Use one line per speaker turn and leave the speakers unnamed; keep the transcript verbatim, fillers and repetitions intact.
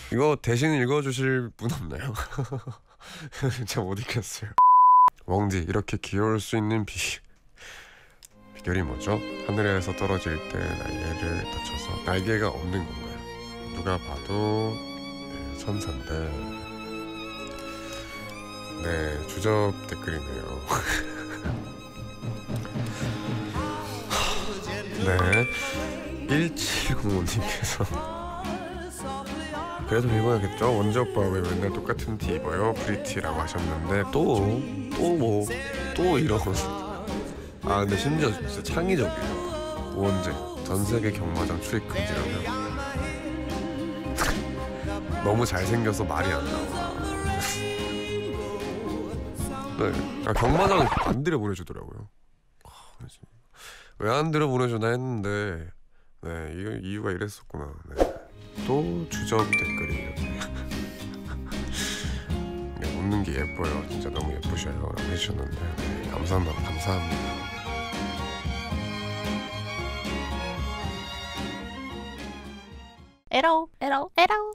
이거 대신 읽어주실 분 없나요? 진짜 못 읽겠어요. 웡디, 이렇게 귀여울 수 있는 비 비결이 뭐죠? 하늘에서 떨어질 때 날개를 다쳐서 날개가 없는 건가요? 누가 봐도 네, 천사인데. 네, 주접 댓글이네요. 네, 일칠공오님께서 그래도 입어야겠죠? 원재 오빠 왜 맨날 똑같은 티 입어요? 프리티라고 하셨는데 또 또 뭐 또 이런. 아 근데 심지어 진짜 창의적이에요. 원재 전세계 경마장 출입 금지라면 너무 잘생겨서 말이 안 나와. 네, 아, 경마장을 안 들여보내주더라고요. 왜 안 들여보내주나 했는데 네, 이거 이유가 이랬었구나. 네. 또 주접 댓글이에요. 네, 웃는 게 예뻐요. 진짜 너무 예쁘셔요 라고 해주셨는데 네, 감사합니다. 감사합니다.
에러 에러 에러